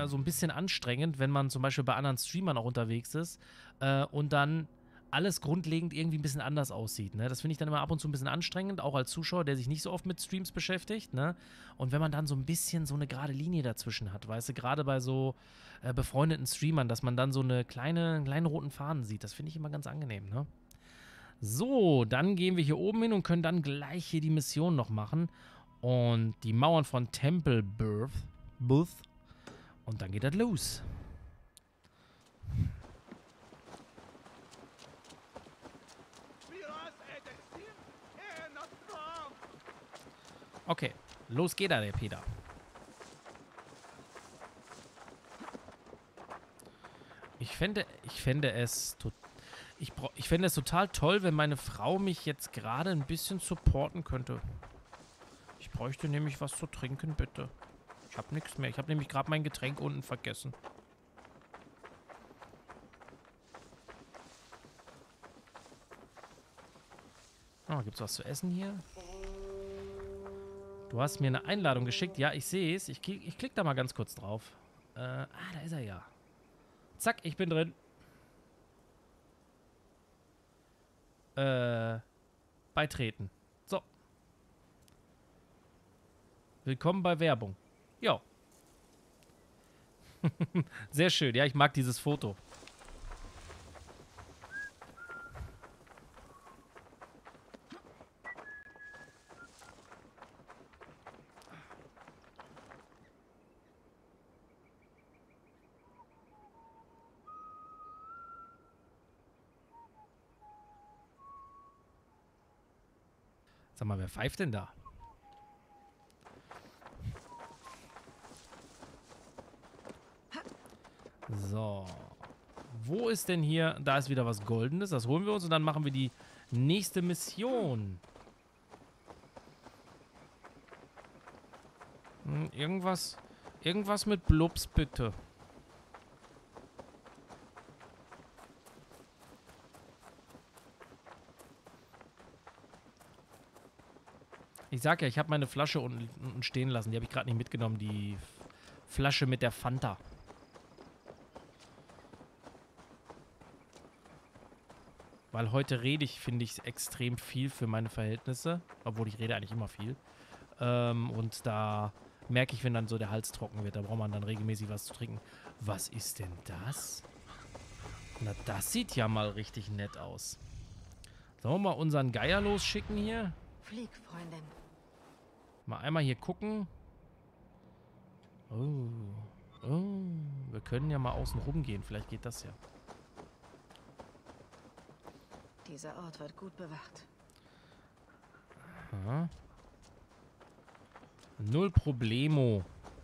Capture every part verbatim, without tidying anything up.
so ein bisschen anstrengend, wenn man zum Beispiel bei anderen Streamern auch unterwegs ist äh, und dann alles grundlegend irgendwie ein bisschen anders aussieht, ne? Das finde ich dann immer ab und zu ein bisschen anstrengend, auch als Zuschauer, der sich nicht so oft mit Streams beschäftigt, ne? Und wenn man dann so ein bisschen so eine gerade Linie dazwischen hat, weißt du, gerade bei so äh, befreundeten Streamern, dass man dann so eine kleine, einen kleinen roten Faden sieht, das finde ich immer ganz angenehm, ne? So, dann gehen wir hier oben hin und können dann gleich hier die Mission noch machen und die Mauern von Temple Birth, Booth, und dann geht das los. Okay, los geht er, der Peter. Ich fände, ich fände es total, ich, ich fände es total toll, wenn meine Frau mich jetzt gerade ein bisschen supporten könnte. Ich bräuchte nämlich was zu trinken, bitte. Ich habe nichts mehr. Ich habe nämlich gerade mein Getränk unten vergessen. Oh, gibt's was zu essen hier? Du hast mir eine Einladung geschickt. Ja, ich sehe es. Ich, ich klicke da mal ganz kurz drauf. Äh, ah, da ist er ja. Zack, ich bin drin. Äh, beitreten. So. Willkommen bei Werbung. Ja. Sehr schön. Ja, ich mag dieses Foto. Sag mal, wer pfeift denn da? So. Wo ist denn hier? Da ist wieder was Goldenes. Das holen wir uns und dann machen wir die nächste Mission. Hm, irgendwas. Irgendwas mit Blubs, bitte. Ich sag ja, ich habe meine Flasche unten, unten stehen lassen. Die habe ich gerade nicht mitgenommen. Die Flasche mit der Fanta. Weil heute rede ich, finde ich, extrem viel für meine Verhältnisse. Obwohl ich rede eigentlich immer viel. Ähm, und da merke ich, wenn dann so der Hals trocken wird. Da braucht man dann regelmäßig was zu trinken. Was ist denn das? Na, das sieht ja mal richtig nett aus. Sollen wir mal unseren Geier losschicken hier? Flieg, Freundin. Mal einmal hier gucken. Oh. Oh. Wir können ja mal außen rum gehen. Vielleicht geht das ja. Dieser Ort wird gut bewacht. Aha. Null Problemo.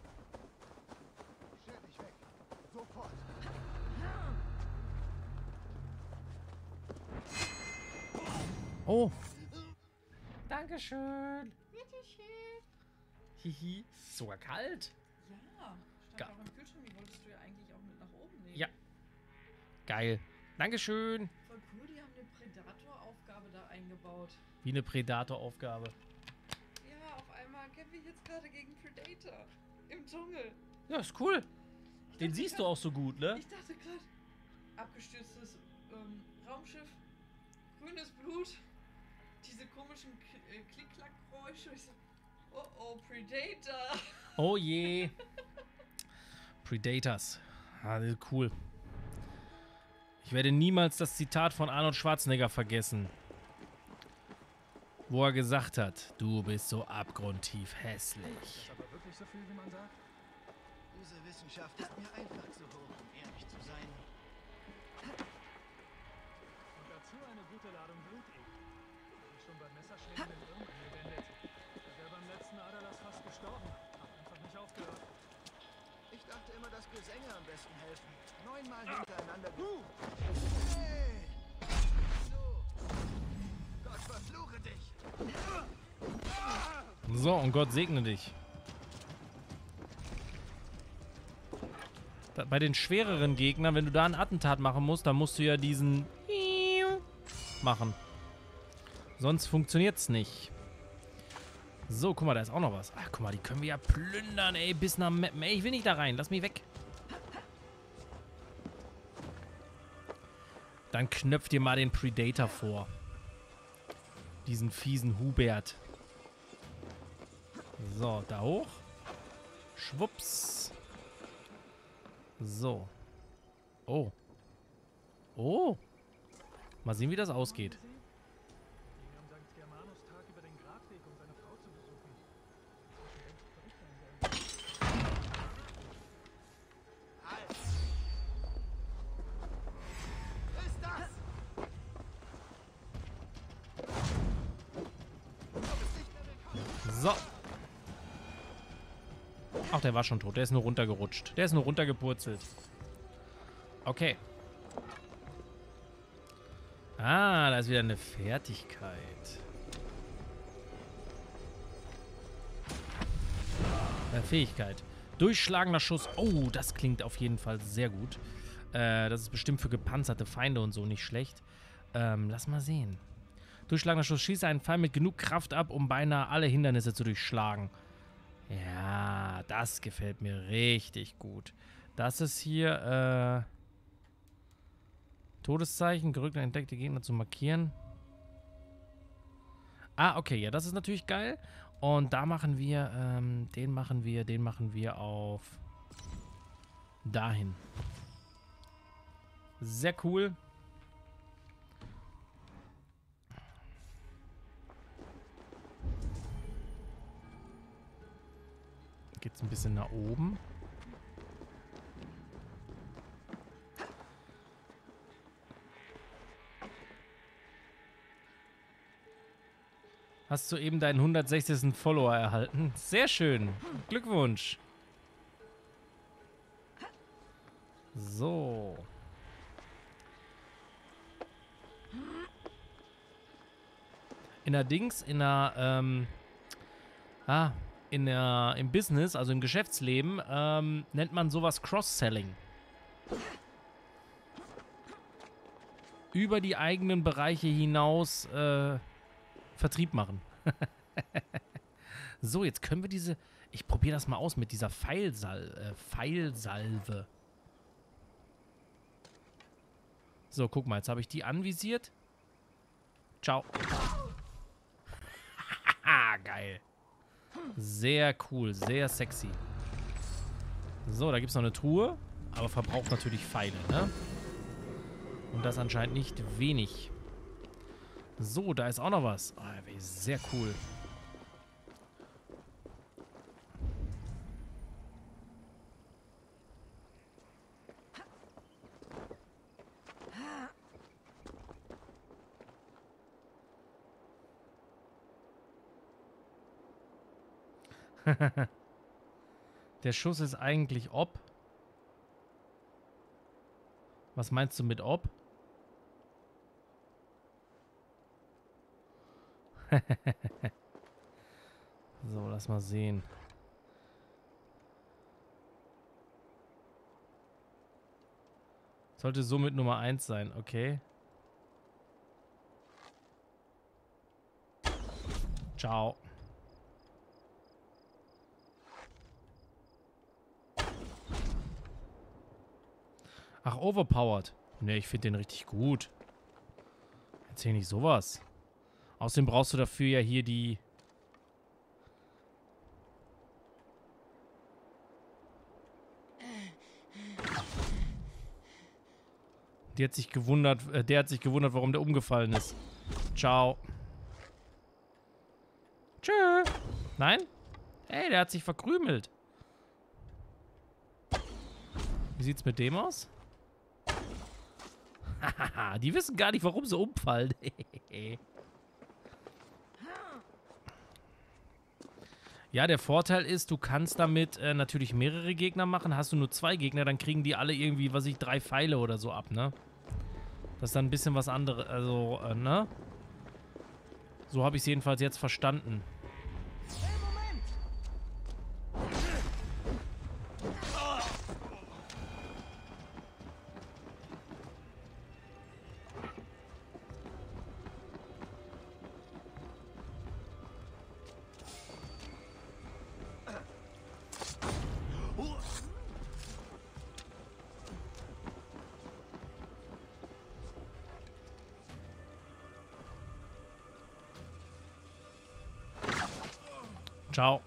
Oh. Dankeschön. Bitteschön. Hihi. Sogar kalt. Ja, stand Ga- auch im Kühlschrank, die wolltest du ja eigentlich auch mit nach oben nehmen. Ja. Geil. Dankeschön. Voll cool, die haben eine Predator-Aufgabe da eingebaut. Wie eine Predator-Aufgabe. Ja, auf einmal kämpfe ich jetzt gerade gegen Predator im Dschungel. Ja, ist cool. Ich Den dachte siehst grad, du auch so gut, ne? Ich dachte gerade, abgestürztes ähm, Raumschiff, grünes Blut, diese komischen K äh, Klick-Klack-Geräusche. Ich so, oh oh, Predator. Oh je. Predators. Ah, das ist cool. Ich werde niemals das Zitat von Arnold Schwarzenegger vergessen. Wo er gesagt hat, du bist so abgrundtief hässlich. Ist aber wirklich so viel, wie man sagt? Diese Wissenschaft ist mir einfach zu hoch, um ehrlich zu sein. Und dazu eine gute Ladung Blutegel. Hab ich schon beim Messerschneiden in Irm angewendet. Da wäre beim letzten Aderlass fast gestorben. Hab einfach nicht aufgehört. Ich dachte immer, dass Gesänge am besten helfen. Neunmal hintereinander. Uh. Hey! So. Gott verfluche dich! So, und Gott segne dich. Da, bei den schwereren Gegnern, wenn du da ein Attentat machen musst, dann musst du ja diesen machen. Sonst funktioniert's nicht. So, guck mal, da ist auch noch was. Ach, guck mal, die können wir ja plündern, ey, bis nach Mappen. Ey, ich will nicht da rein, lass mich weg. Dann knöpft ihr mal den Predator vor. Diesen fiesen Hubert. So, da hoch. Schwupps. So. Oh. Oh. Mal sehen, wie das ausgeht. ging am Sankt Germanus-Tag über den Grabweg, um seine Frau zu besuchen. Halt! Ist das? Du bist nicht mehr willkommen. So. Ach, der war schon tot. Der ist nur runtergerutscht. Der ist nur runtergepurzelt. Okay. Ah, da ist wieder eine Fertigkeit. Äh, Fähigkeit. Durchschlagender Schuss. Oh, das klingt auf jeden Fall sehr gut. Äh, das ist bestimmt für gepanzerte Feinde und so nicht schlecht. Ähm, lass mal sehen. Durchschlagender Schuss. Schieße einen Pfeil mit genug Kraft ab, um beinahe alle Hindernisse zu durchschlagen. Ja, das gefällt mir richtig gut. Das ist hier, äh... Todeszeichen, gerückte entdeckte Gegner zu markieren. Ah, okay, ja, das ist natürlich geil. Und da machen wir, ähm, den machen wir, den machen wir auf dahin. Sehr cool. Geht's ein bisschen nach oben. Hast du eben deinen hundertsechzigsten Follower erhalten? Sehr schön. Glückwunsch. So. In der Dings, in der, ähm, ah, in der, im Business, also im Geschäftsleben, ähm, nennt man sowas Cross-Selling. Über die eigenen Bereiche hinaus, äh, Vertrieb machen. So, jetzt können wir diese... Ich probiere das mal aus mit dieser Pfeilsal äh, Pfeilsalve. So, guck mal, jetzt habe ich die anvisiert. Ciao. Geil. Sehr cool, sehr sexy. So, da gibt es noch eine Truhe, aber verbraucht natürlich Pfeile, ne? Und das anscheinend nicht wenig. So, da ist auch noch was. Oh, sehr cool. Der Schuss ist eigentlich ob. Was meinst du mit ob? So, lass mal sehen. Sollte somit Nummer eins sein, okay. Ciao. Ach, overpowered. Ne, ich finde den richtig gut. Erzähl nicht sowas. Außerdem brauchst du dafür ja hier die... Die hat sich gewundert, äh, der hat sich gewundert, warum der umgefallen ist. Ciao. Tschö. Nein? Ey, der hat sich verkrümelt. Wie sieht's mit dem aus? Hahaha, die wissen gar nicht, warum sie umfallen. Ja, der Vorteil ist, du kannst damit äh, natürlich mehrere Gegner machen. Hast du nur zwei Gegner, dann kriegen die alle irgendwie, was weiß ich, drei Pfeile oder so ab, ne? Das ist dann ein bisschen was anderes, also, äh, ne? So habe ich es jedenfalls jetzt verstanden. Hey, Moment! Ciao.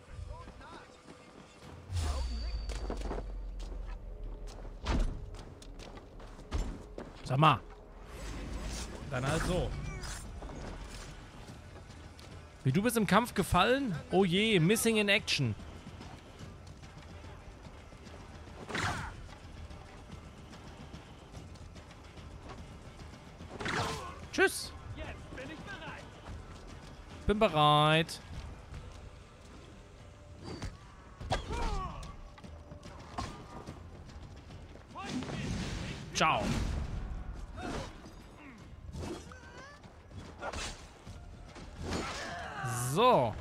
Sag mal. Dann halt so. Wie, du bist im Kampf gefallen? Oh je, missing in action. Tschüss. Jetzt bin ich bereit. Bin bereit. Ciao. So.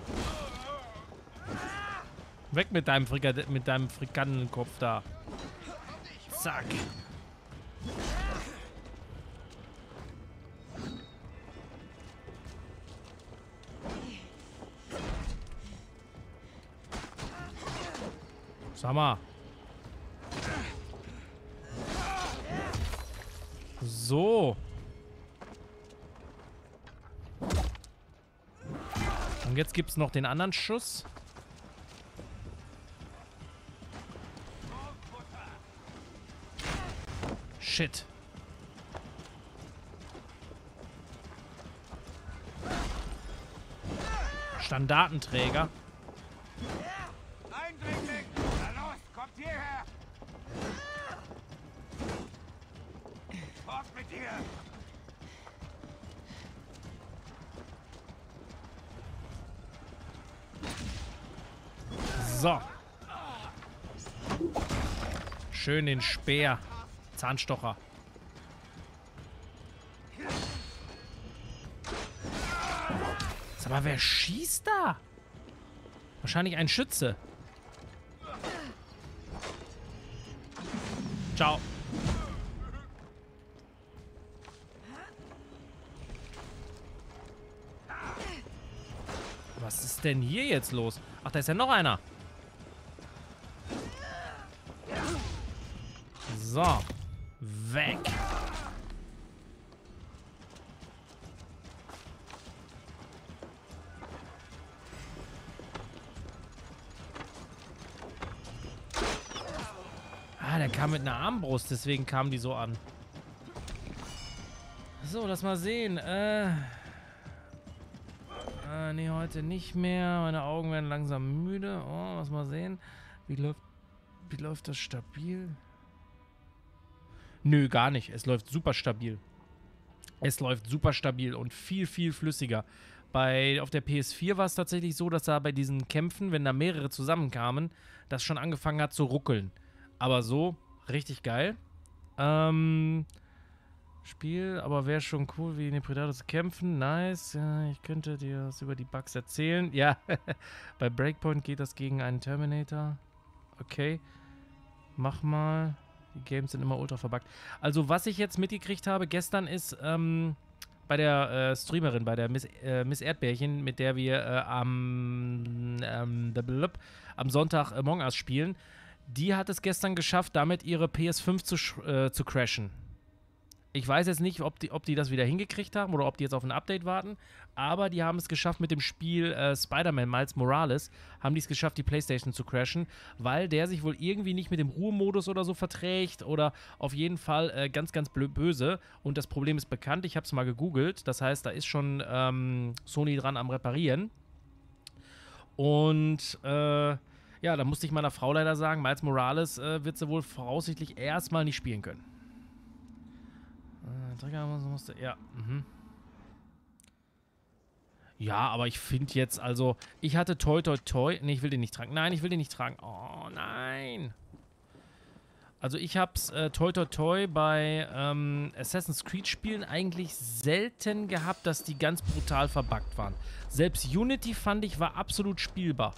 Weg mit deinem Frikade mit deinem Frikadellenkopf da. Zack. Sag mal. So. Und jetzt gibt's noch den anderen Schuss. Shit. Standartenträger. Eindringling! Na los, kommt hierher! Fort mit dir! So. Schön den Speer. Zahnstocher. Sag mal, wer schießt da? Wahrscheinlich ein Schütze. Ciao. Was ist denn hier jetzt los? Ach, da ist ja noch einer. So. Weg. Ah, der kam mit einer Armbrust, deswegen kamen die so an. So, lass mal sehen. Äh... Äh, nee, heute nicht mehr. Meine Augen werden langsam müde. Oh, lass mal sehen. Wie läuft, wie läuft das stabil? Nö, gar nicht. Es läuft super stabil. Es läuft super stabil und viel, viel flüssiger. Bei, auf der P S vier war es tatsächlich so, dass da bei diesen Kämpfen, wenn da mehrere zusammenkamen, das schon angefangen hat zu ruckeln. Aber so, richtig geil. Ähm... Spiel, aber wäre schon cool, wie in den Predators kämpfen. Nice. Ja, ich könnte dir was über die Bugs erzählen. Ja, bei Breakpoint geht das gegen einen Terminator. Okay. Mach mal. Die Games sind immer ultra verbuggt. Also, was ich jetzt mitgekriegt habe gestern ist, ähm, bei der äh, Streamerin, bei der Miss, äh, Miss Erdbärchen, mit der wir äh, am, ähm, am Sonntag Among Us spielen, die hat es gestern geschafft, damit ihre P S fünf zu, äh, zu crashen. Ich weiß jetzt nicht, ob die, ob die das wieder hingekriegt haben oder ob die jetzt auf ein Update warten, aber die haben es geschafft mit dem Spiel äh, Spider-Man Miles Morales, haben die es geschafft, die PlayStation zu crashen, weil der sich wohl irgendwie nicht mit dem Ruhemodus oder so verträgt oder auf jeden Fall äh, ganz, ganz böse. Und das Problem ist bekannt, ich habe es mal gegoogelt, das heißt, da ist schon ähm, Sony dran am Reparieren. Und äh, ja, da musste ich meiner Frau leider sagen, Miles Morales äh, wird sie wohl voraussichtlich erstmal nicht spielen können. Trigger musste, ja. Mhm. Ja, aber ich finde jetzt, also, ich hatte Toi Toi Toi. Ne, ich will den nicht tragen. Nein, ich will den nicht tragen. Oh, nein. Also, ich hab's äh, Toi Toi Toi bei ähm, Assassin's Creed Spielen eigentlich selten gehabt, dass die ganz brutal verbuggt waren. Selbst Unity, fand ich, war absolut spielbar.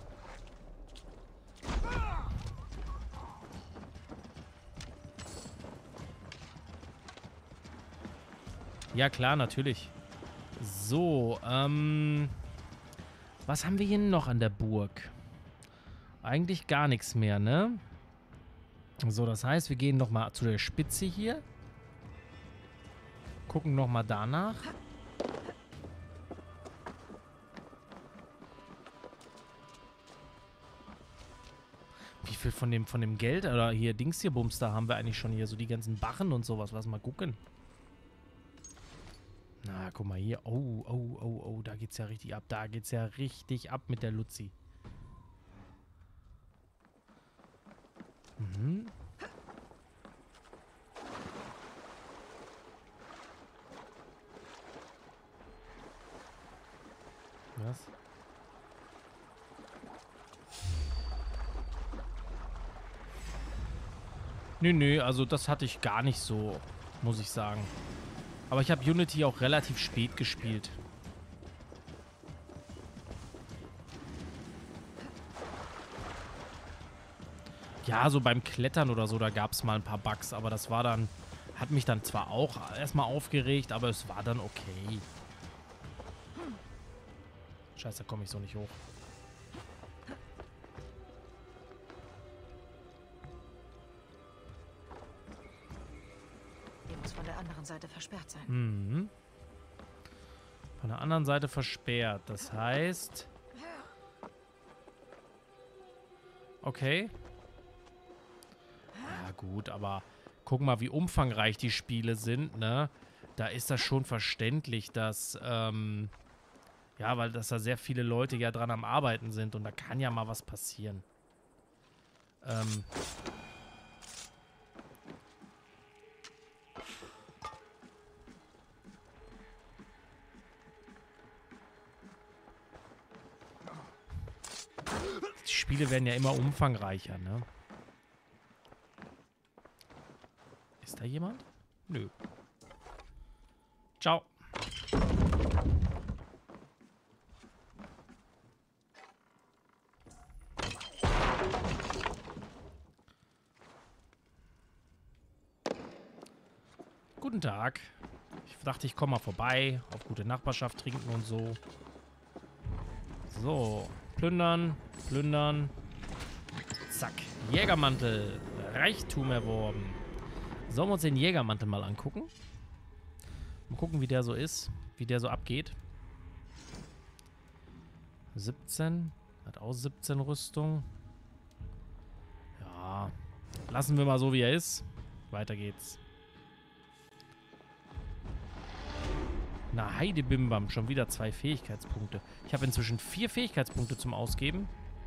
Ja, klar, natürlich. So, ähm... was haben wir hier noch an der Burg? Eigentlich gar nichts mehr, ne? So, das heißt, wir gehen nochmal zu der Spitze hier. Gucken nochmal danach. viel von dem, von dem Geld oder hier Dings hier Bums da haben wir eigentlich schon hier? So die ganzen Barren und sowas. Lass mal gucken. Na, guck mal hier. Oh, oh, oh, oh. Da geht's ja richtig ab. Da geht's ja richtig ab mit der Luzi. Mhm. Was? Nö, nö, also das hatte ich gar nicht so, muss ich sagen. Aber ich habe Unity auch relativ spät gespielt. Ja, so beim Klettern oder so, da gab es mal ein paar Bugs, aber das war dann, hat mich dann zwar auch erstmal aufgeregt, aber es war dann okay. Scheiße, da komme ich so nicht hoch. Die muss von der anderen Seite versperrt sein. Mhm. Von der anderen Seite versperrt. Das heißt... Okay. Ja gut, aber guck mal, wie umfangreich die Spiele sind, ne? Da ist das schon verständlich, dass... Ähm, ja, weil dass da sehr viele Leute ja dran am Arbeiten sind und da kann ja mal was passieren. Ähm... Die Spiele werden ja immer umfangreicher, ne? Ist da jemand? Nö. Ciao. Guten Tag. Ich dachte, ich komme mal vorbei. Auf gute Nachbarschaft trinken und so. So. Plündern. Plündern. Zack. Jägermantel. Reichtum erworben. Sollen wir uns den Jägermantel mal angucken? Mal gucken, wie der so ist. Wie der so abgeht. siebzehn. Hat auch siebzehn Rüstung. Ja. Lassen wir mal so, wie er ist. Weiter geht's. Na, Heidebimbam. Schon wieder zwei Fähigkeitspunkte. Ich habe inzwischen vier Fähigkeitspunkte zum Ausgeben.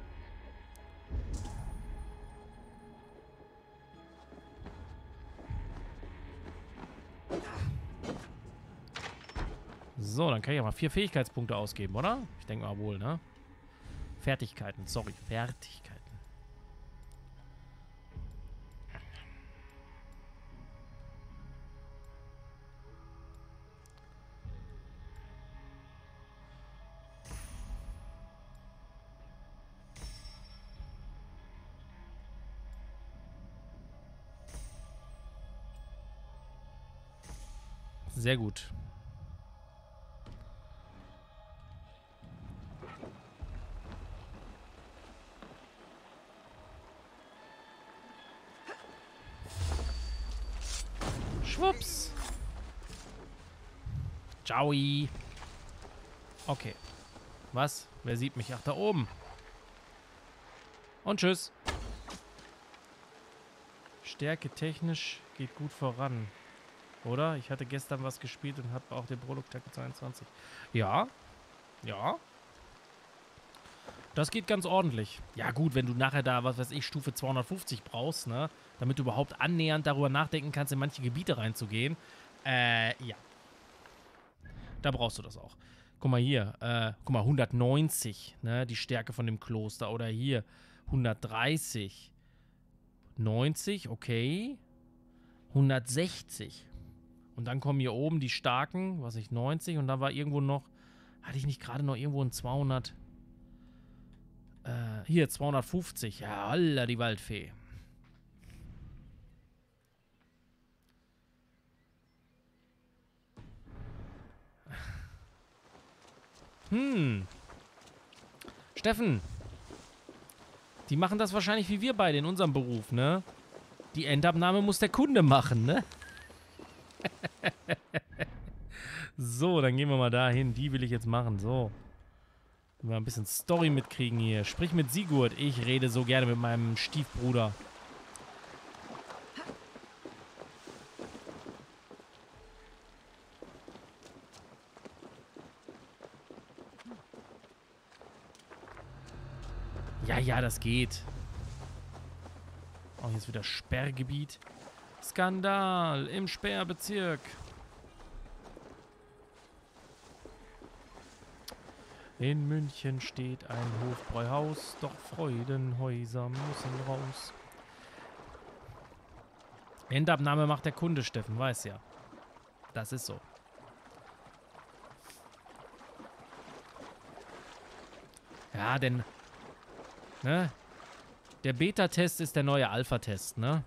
So, dann kann ich ja mal vier Fähigkeitspunkte ausgeben, oder? Ich denke mal wohl, ne? Fertigkeiten, sorry. Fertigkeiten. Sehr gut. Schwupps. Ciao. Okay. Was? Wer sieht mich? Ach, da oben. Und tschüss. Stärke technisch geht gut voran. Oder? Ich hatte gestern was gespielt und habe auch den Prolog-Tag zweiundzwanzig. Ja. Ja. Das geht ganz ordentlich. Ja gut, wenn du nachher da, was weiß ich, Stufe zweihundertfünfzig brauchst, ne? Damit du überhaupt annähernd darüber nachdenken kannst, in manche Gebiete reinzugehen. Äh, ja. Da brauchst du das auch. Guck mal hier, äh, guck mal, hundertneunzig, ne? Die Stärke von dem Kloster. Oder hier, hundertdreißig. neunzig, okay. hundertsechzig. Und dann kommen hier oben die starken, was ich, neunzig. Und da war irgendwo noch, hatte ich nicht gerade noch irgendwo ein zweihundert... Äh, hier, zweihundertfünfzig. Ja, holla, die Waldfee. Hm. Steffen. Die machen das wahrscheinlich wie wir beide in unserem Beruf, ne? Die Endabnahme muss der Kunde machen, ne? So, dann gehen wir mal dahin. Die will ich jetzt machen. So. Mal ein bisschen Story mitkriegen hier. Sprich mit Sigurd. Ich rede so gerne mit meinem Stiefbruder. Ja, ja, das geht. Oh, hier ist wieder Sperrgebiet. Skandal im Sperrbezirk. In München steht ein Hofbräuhaus, doch Freudenhäuser müssen raus. Endabnahme macht der Kunde, Steffen, weiß ja. Das ist so. Ja, denn, ne? Der Beta-Test ist der neue Alpha-Test, ne?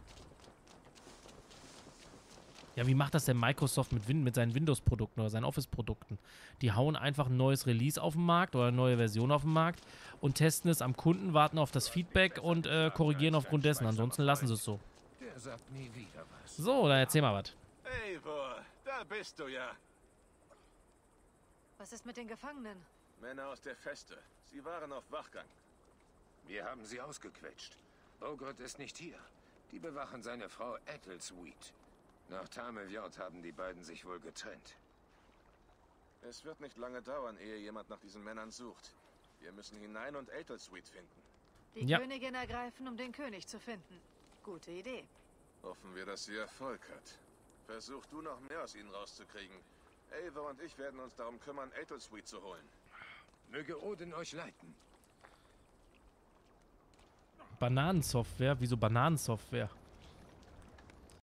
Ja, wie macht das denn Microsoft mit, Win mit seinen Windows-Produkten oder seinen Office-Produkten? Die hauen einfach ein neues Release auf den Markt oder eine neue Version auf den Markt und testen es am Kunden, warten auf das Feedback und äh, korrigieren aufgrund dessen. Ansonsten lassen sie es so. Der sagt nie wieder was. So, dann erzähl mal was. Eivor, da bist du ja. Was ist mit den Gefangenen? Männer aus der Feste. Sie waren auf Wachgang. Wir haben sie ausgequetscht. Bogart ist nicht hier. Die bewachen seine Frau Ethelsweet. Nach Tamevjord haben die beiden sich wohl getrennt. Es wird nicht lange dauern, ehe jemand nach diesen Männern sucht. Wir müssen hinein und Ethelsweet finden. Die Ja. Königin ergreifen, um den König zu finden. Gute Idee. Hoffen wir, dass sie Erfolg hat. Versuch du noch mehr aus ihnen rauszukriegen. Eivor und ich werden uns darum kümmern, Ethelsweet zu holen. Möge Odin euch leiten. Bananensoftware? Wieso Bananensoftware?